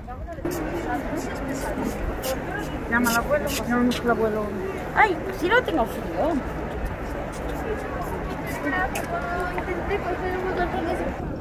Llama al abuelo, llamamos al abuelo. Ay, si no tengo frío. Intenté coger un montón de